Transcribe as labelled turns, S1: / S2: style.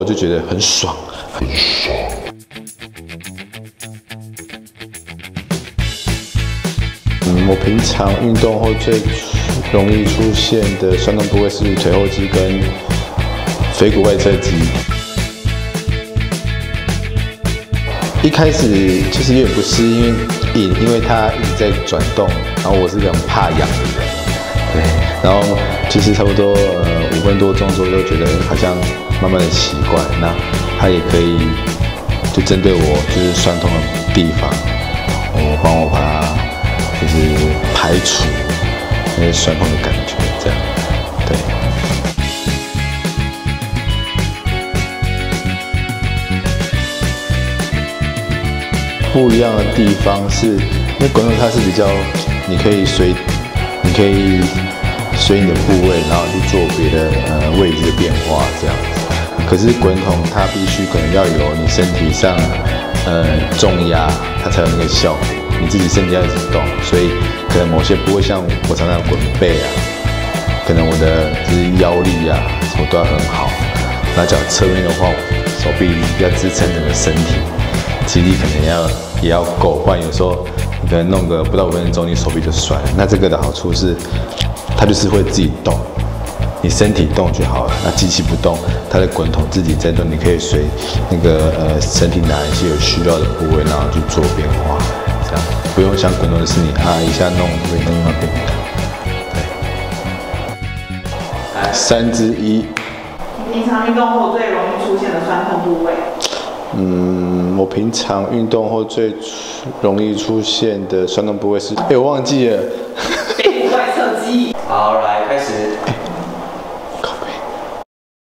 S1: 就觉得很爽，很爽。我平常运动后最容易出现的酸痛部位是腿后肌跟腓骨外侧肌。一开始就是有点不适应，因为它一直在转动，然后我是个很怕痒的人，对，然后其实差不多5分多钟左右，觉得好像慢慢的习惯，那它也可以就针对我就是酸痛的地方，帮我把它就是排除那些酸痛的感觉，这样，对。不一样的地方是，因为滚筒它是比较，你可以随你的部位，然后去做别的位置的变化这样子。可是滚筒它必须可能要有你身体上重压，它才有那个效果。你自己身体要一直动，所以可能某些部位像我常常滚背啊，可能我的就是腰力啊什么都要很好。那脚侧面的话，手臂要支撑整个身体。肌力可能也要够，不然有时候你可能弄个不到5分钟，你手臂就酸了。那这个的好处是，它就是会自己动，你身体动就好了。那机器不动，它的滚筒自己在动，你可以随那个身体哪一些有需要的部位，然后去做变化，这样不用像滚筒的是你一下弄这边弄那边。对，3之1。你
S2: 平常运动后最容易出现的酸痛部位？
S1: 我平常运动后最容易出现的酸痛部位是，我忘记了。
S2: 腓骨外侧肌。
S3: 好，来开始。